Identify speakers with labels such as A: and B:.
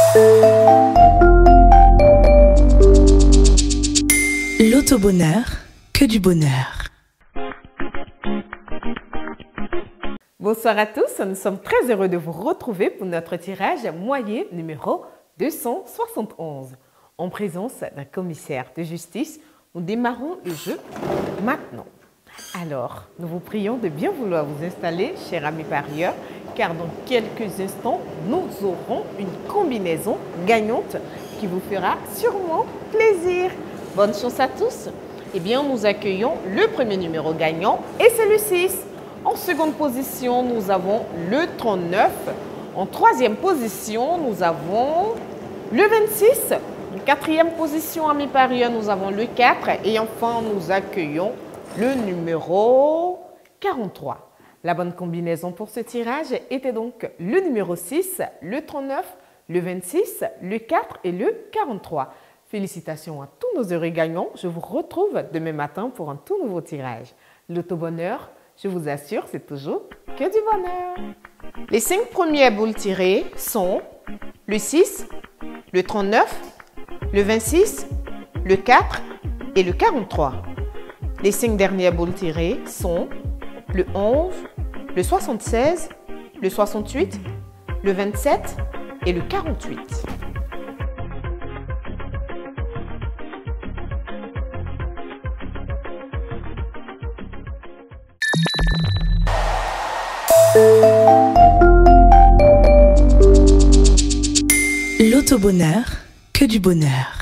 A: L'auto-bonheur, que du bonheur.
B: Bonsoir à tous, nous sommes très heureux de vous retrouver pour notre tirage moyen numéro 271. En présence d'un commissaire de justice, nous démarrons le jeu maintenant. Alors, nous vous prions de bien vouloir vous installer, chers amis parieurs, car dans quelques instants, nous aurons une combinaison gagnante qui vous fera sûrement plaisir. Bonne chance à tous. Eh bien, nous accueillons le premier numéro gagnant et c'est le 6. En seconde position, nous avons le 39. En troisième position, nous avons le 26. En quatrième position, amis parieurs, nous avons le 4. Et enfin, nous accueillons le numéro 43. La bonne combinaison pour ce tirage était donc le numéro 6, le 39, le 26, le 4 et le 43. Félicitations à tous nos heureux gagnants. Je vous retrouve demain matin pour un tout nouveau tirage. L'auto-bonheur, je vous assure, c'est toujours que du bonheur. Les 5 premières boules tirées sont le 6, le 39, le 26, le 4 et le 43. Les 5 dernières boules tirées sont le 11, le 76, le 68, le 27 et le 48.
A: L'auto-bonheur, que du bonheur.